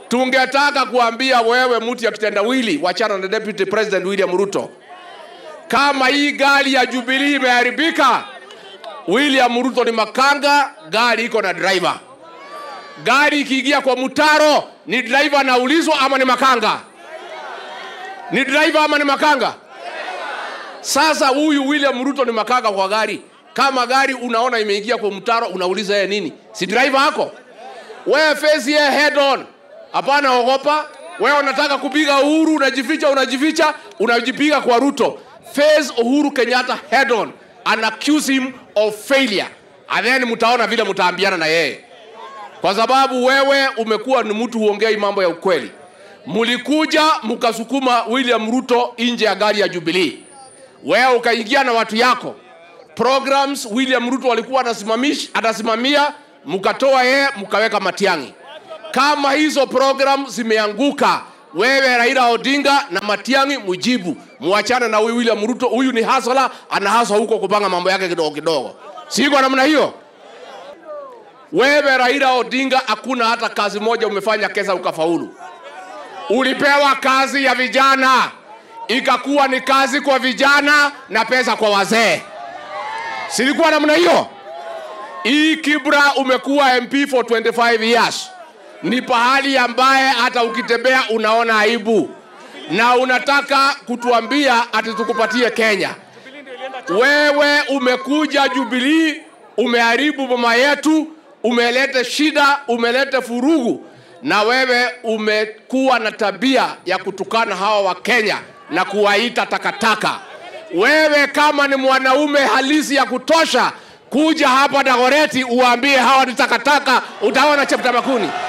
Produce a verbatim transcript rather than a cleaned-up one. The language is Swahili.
Tungetaka kuambia wewe mtu ya kitendawili, wachana na Deputy President William Ruto. Kama hii gari ya Jubilee imeharibika, William Ruto ni makanga, gari iko na driver. Gari ikiingia kwa mtaro, ni driver anaulizwa ama ni makanga? Ni driver ama ni makanga? Sasa huyu William Ruto ni makanga kwa gari. Kama gari unaona imeingia kwa mtaro, unauliza yeye nini? Si driver yako? Wewe face ye head on. Hapana ogopa. Wewe unataka kupiga Uhuru, unajificha unajificha, unajipiga kwa Ruto. Face Uhuru Kenyatta head on and accuse him of failure. And then mtaona vile mtaambiana na yeye. Kwa sababu wewe umekuwa ni mtu huongei mambo ya ukweli. Mulikuja mkasukuma William Ruto nje ya gari ya Jubilee. Wewe ukaingia na watu yako. Programs William Ruto walikuwa anasimamisha anasimamia, mkatoa yeye mkaweka Matiang'i. Kama hizo program zimeanguka, wewe Raila Odinga na Matiang'i mujibu. Muachane na huyu William Ruto, huyu ni hasala, anahaswa huko kupanga mambo yake kidogo kidogo. Siko namna hiyo. Wewe Raila Odinga hakuna hata kazi moja umefanya kesa ukafaulu. Ulipewa kazi ya vijana, ikakuwa ni kazi kwa vijana na pesa kwa wazee. Silikuwa namna hiyo. Hii Kibra umekuwa M P for twenty-five years. Ni pahali ambaye hata ukitembea unaona aibu. Na unataka kutuambia ati tukupatie Kenya. Wewe umekuja Jubilee, umeharibu mama yetu, umeleta shida, umeleta furugu. Na wewe umekuwa na tabia ya kutukana hawa wa Kenya na kuwaita takataka. Wewe kama ni mwanaume halisi ya kutosha, kuja hapa Dagoretti uambie hawa ni takataka, utaona Cheptamakuni.